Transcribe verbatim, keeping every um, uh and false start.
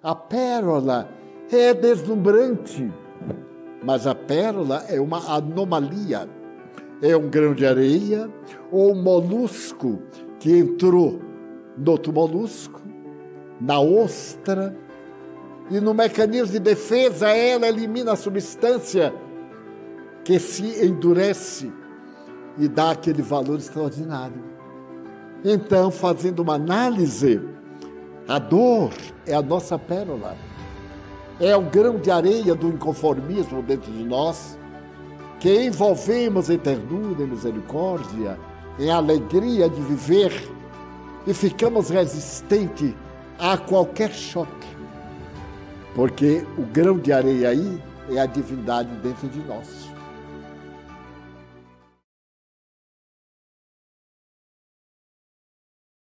A pérola é deslumbrante, mas a pérola é uma anomalia. É um grão de areia ou um molusco que entrou no outro molusco, na ostra, e no mecanismo de defesa ela elimina a substância que se endurece e dá aquele valor extraordinário. Então, fazendo uma análise, a dor é a nossa pérola. É o grão de areia do inconformismo dentro de nós, que envolvemos em ternura e misericórdia, em alegria de viver, e ficamos resistentes a qualquer choque. Porque o grão de areia aí é a divindade dentro de nós.